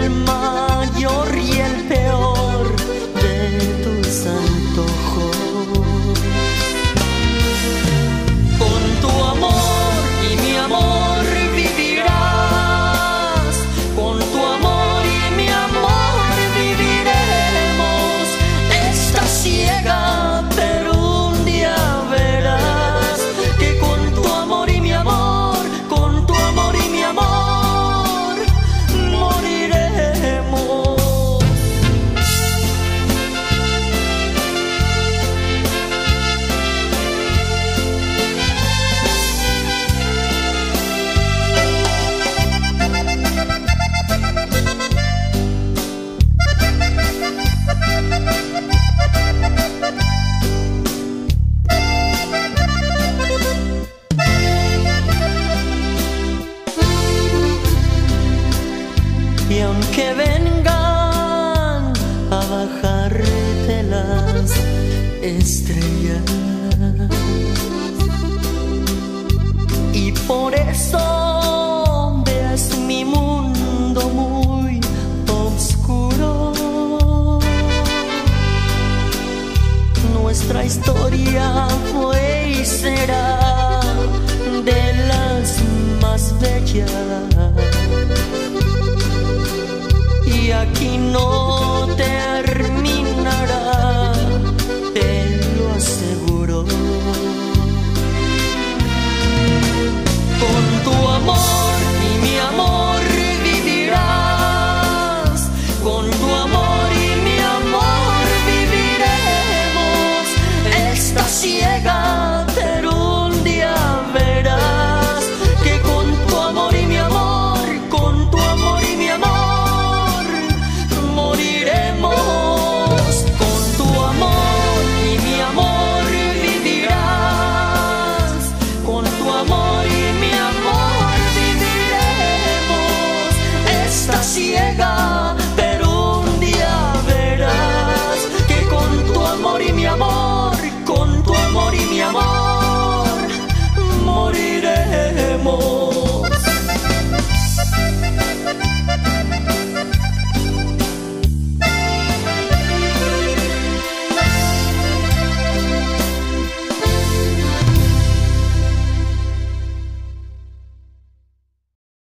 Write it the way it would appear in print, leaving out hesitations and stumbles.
el mayor y el peor de tus antojos. Con tu amor y mi amor vivirás, con tu amor y mi amor viviremos. Estás ciega, pero un día verás que con tu amor y mi amor, con tu amor y mi amor, moriremos. Y aunque vengan a bajarte las estrellas, y por eso veas mi mundo muy oscuro, nuestra historia fue y será de las más bellas. Y aquí no